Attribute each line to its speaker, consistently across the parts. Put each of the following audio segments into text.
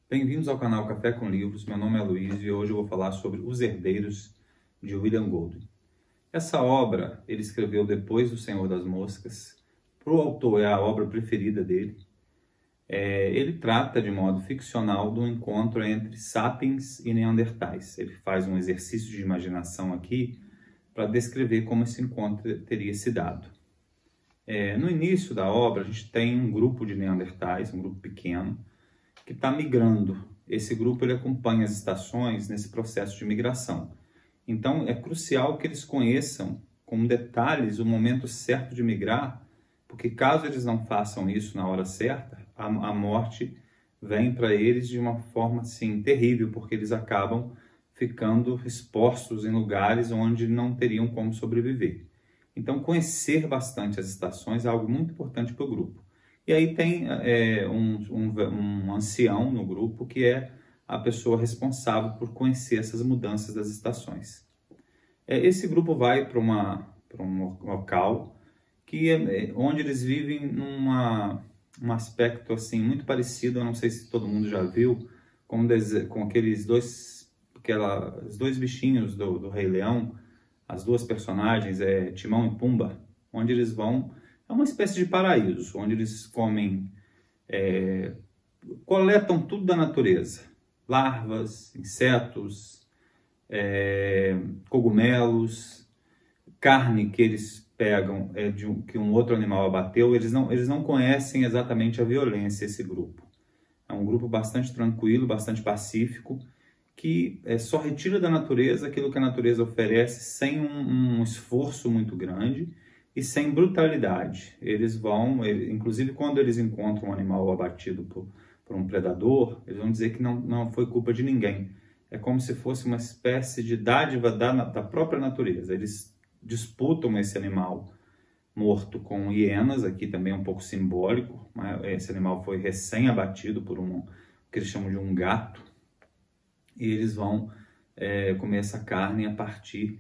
Speaker 1: Bem-vindos ao canal Café com Livros. Meu nome é Luiz e hoje eu vou falar sobre Os Herdeiros, de William Golding. Essa obra ele escreveu depois do Senhor das Moscas. Para o autor é a obra preferida dele. Ele trata de modo ficcional do encontro entre sapiens e neandertais. Ele faz um exercício de imaginação aqui para descrever como esse encontro teria se dado. No início da obra a gente tem um grupo de neandertais, um grupo pequeno, que está migrando. Esse grupo ele acompanha as estações nesse processo de migração. Então é crucial que eles conheçam com detalhes o momento certo de migrar, porque caso eles não façam isso na hora certa, a morte vem para eles de uma forma assim terrível, porque eles acabam ficando expostos em lugares onde não teriam como sobreviver. Então conhecer bastante as estações é algo muito importante para o grupo. E aí tem um ancião no grupo que é a pessoa responsável por conhecer essas mudanças das estações. Esse grupo vai para um local onde eles vivem um aspecto assim muito parecido, eu não sei se todo mundo já viu, com aqueles os dois bichinhos do Rei Leão, as duas personagens, Timão e Pumba, onde eles vão. É uma espécie de paraíso, onde eles coletam tudo da natureza. Larvas, insetos, cogumelos, carne que eles pegam que um outro animal abateu. Eles não conhecem exatamente a violência, esse grupo. É um grupo bastante tranquilo, bastante pacífico, que só retira da natureza aquilo que a natureza oferece sem um esforço muito grande e sem brutalidade. Inclusive quando eles encontram um animal abatido por um predador, eles vão dizer que não foi culpa de ninguém. É como se fosse uma espécie de dádiva da própria natureza. Eles disputam esse animal morto com hienas, aqui também é um pouco simbólico. Esse animal foi recém-abatido por o que eles chamam de um gato, e eles vão comer essa carne a partir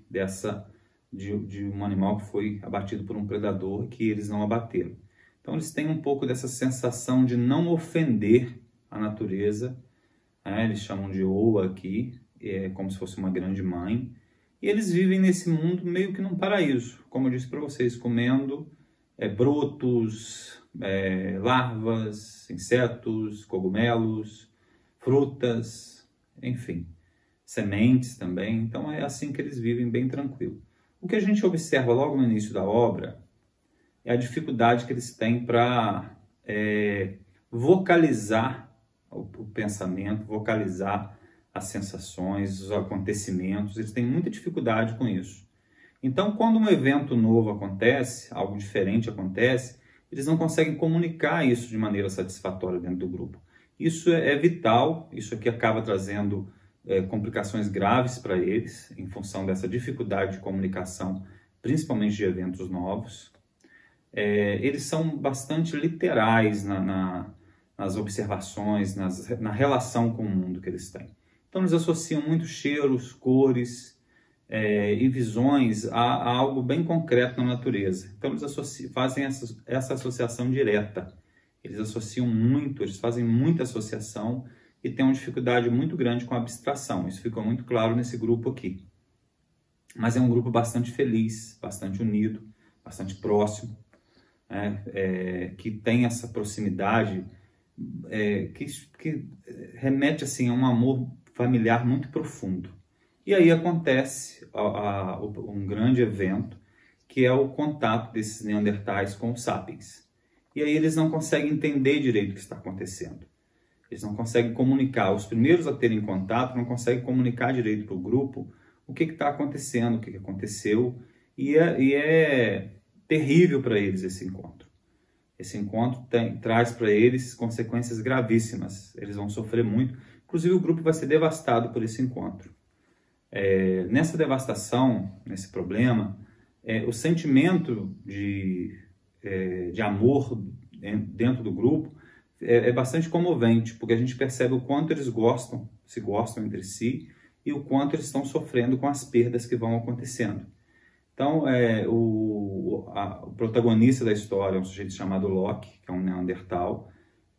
Speaker 1: de um animal que foi abatido por um predador que eles não abateram. Então eles têm um pouco dessa sensação de não ofender a natureza, eles chamam de Oa aqui, como se fosse uma grande mãe, e eles vivem nesse mundo meio que num paraíso, como eu disse para vocês, comendo brotos, larvas, insetos, cogumelos, frutas, enfim, sementes também. Então é assim que eles vivem, bem tranquilo. O que a gente observa logo no início da obra é a dificuldade que eles têm para vocalizar o pensamento, vocalizar as sensações, os acontecimentos. Eles têm muita dificuldade com isso. Então, quando um evento novo acontece, algo diferente acontece, eles não conseguem comunicar isso de maneira satisfatória dentro do grupo. Isso é vital, isso aqui acaba trazendo complicações graves para eles, em função dessa dificuldade de comunicação, principalmente de eventos novos. Eles são bastante literais nas observações, na relação com o mundo que eles têm. Então eles associam muito cheiros, cores e visões a algo bem concreto na natureza. Então eles fazem essa associação direta. Eles associam muito, eles fazem muita associação e têm uma dificuldade muito grande com a abstração. Isso ficou muito claro nesse grupo aqui. Mas é um grupo bastante feliz, bastante unido, bastante próximo, que tem essa proximidade que remete assim, a um amor familiar muito profundo. E aí acontece um grande evento, que é o contato desses neandertais com os sapiens. E aí eles não conseguem entender direito o que está acontecendo. Eles não conseguem comunicar. Os primeiros a terem contato não conseguem comunicar direito para o grupo o que está acontecendo, o que aconteceu. E é terrível para eles esse encontro. Esse encontro traz para eles consequências gravíssimas. Eles vão sofrer muito. Inclusive o grupo vai ser devastado por esse encontro. Nessa devastação, nesse problema, o sentimento de amor dentro do grupo é bastante comovente, porque a gente percebe o quanto eles se gostam entre si e o quanto eles estão sofrendo com as perdas que vão acontecendo. Então, o protagonista da história é um sujeito chamado Loki, que é um neandertal,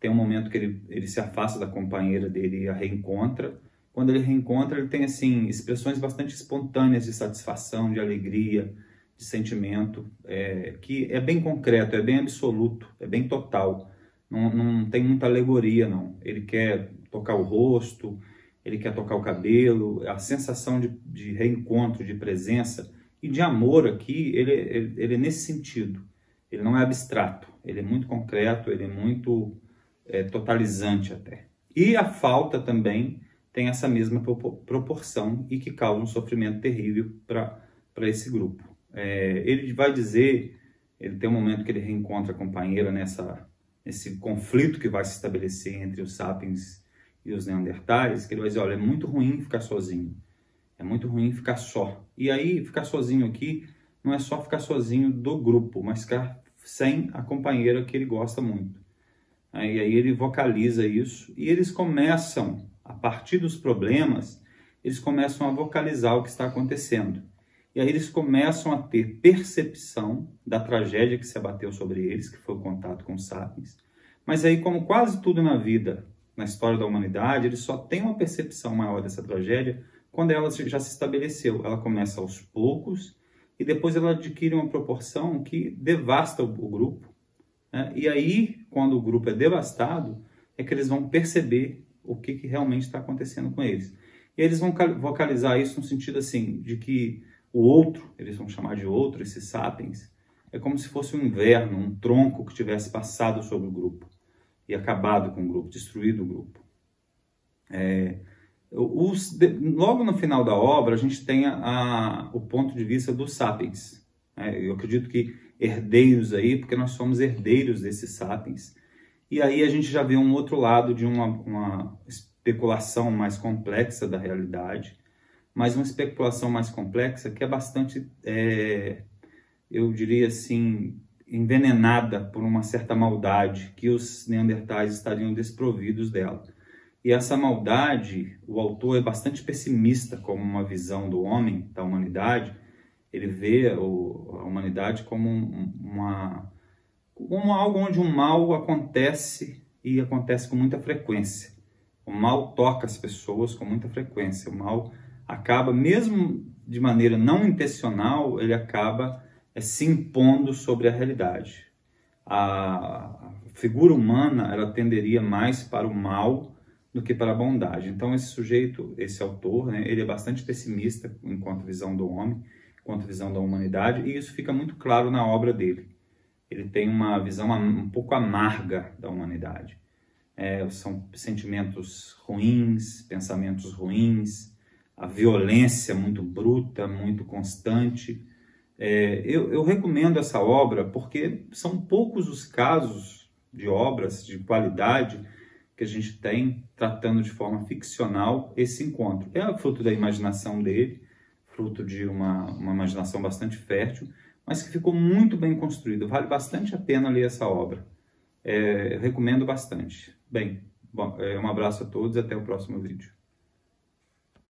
Speaker 1: tem um momento que ele se afasta da companheira dele e a reencontra. Quando ele reencontra, ele tem assim expressões bastante espontâneas de satisfação, de alegria, de sentimento, que é bem concreto, é bem absoluto, é bem total. Não tem muita alegoria, não. Ele quer tocar o rosto, ele quer tocar o cabelo, a sensação de reencontro, de presença e de amor aqui, ele é nesse sentido. Ele não é abstrato, ele é muito concreto, ele é muito totalizante até. E a falta também tem essa mesma proporção e que causa um sofrimento terrível para esse grupo. Ele vai dizer, ele tem um momento que ele reencontra a companheira nesse conflito que vai se estabelecer entre os sapiens e os neandertais, que ele vai dizer, olha, é muito ruim ficar sozinho, é muito ruim ficar só. E aí, ficar sozinho aqui não é só ficar sozinho do grupo, mas ficar sem a companheira que ele gosta muito. E aí ele vocaliza isso, e eles começam, a partir dos problemas, eles começam a vocalizar o que está acontecendo. E aí eles começam a ter percepção da tragédia que se abateu sobre eles, que foi o contato com os sapiens. Mas aí, como quase tudo na vida, na história da humanidade, eles só têm uma percepção maior dessa tragédia quando ela já se estabeleceu. Ela começa aos poucos e depois ela adquire uma proporção que devasta o grupo. Né? E aí, quando o grupo é devastado, é que eles vão perceber o que realmente está acontecendo com eles. E eles vão vocalizar isso no sentido assim, de que o outro, eles vão chamar de outro, esses sapiens, é como se fosse um inverno, um tronco que tivesse passado sobre o grupo e acabado com o grupo, destruído o grupo. Logo no final da obra, a gente tem o ponto de vista dos sapiens. Eu acredito que herdeiros aí, porque nós somos herdeiros desses sapiens. E aí a gente já vê um outro lado de uma especulação mais complexa da realidade, mas uma especulação mais complexa que é bastante, eu diria assim, envenenada por uma certa maldade que os neandertais estariam desprovidos dela. E essa maldade, o autor é bastante pessimista como uma visão do homem, da humanidade. Ele vê a humanidade como algo onde o mal acontece e acontece com muita frequência. O mal toca as pessoas com muita frequência. O mal acaba, mesmo de maneira não intencional, ele acaba se impondo sobre a realidade. A figura humana, ela tenderia mais para o mal do que para a bondade. Então esse sujeito, esse autor, né, ele é bastante pessimista enquanto visão do homem, enquanto visão da humanidade, e isso fica muito claro na obra dele. Ele tem uma visão um pouco amarga da humanidade. São sentimentos ruins, pensamentos ruins, a violência muito bruta, muito constante. Eu recomendo essa obra porque são poucos os casos de obras de qualidade que a gente tem tratando de forma ficcional esse encontro. É fruto da imaginação dele, fruto de uma imaginação bastante fértil, mas que ficou muito bem construído. Vale bastante a pena ler essa obra. Eu recomendo bastante. Bem, um abraço a todos e até o próximo vídeo.